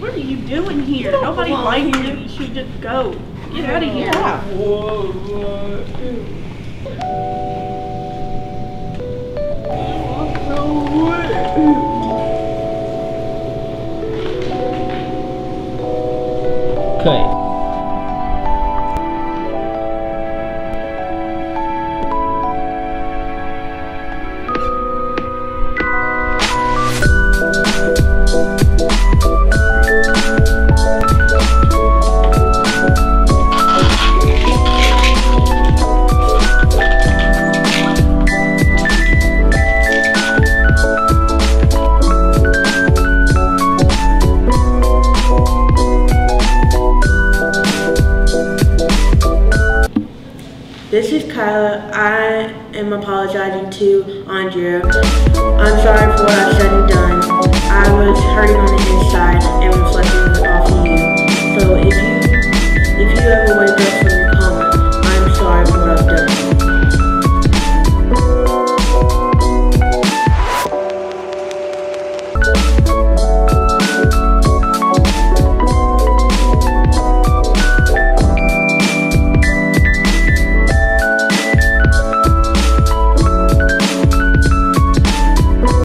What are you doing here? Nobody likes you. You should just go. Get out of here. Okay. This is Kyla. I am apologizing to Andrea. I'm sorry for what I said and done.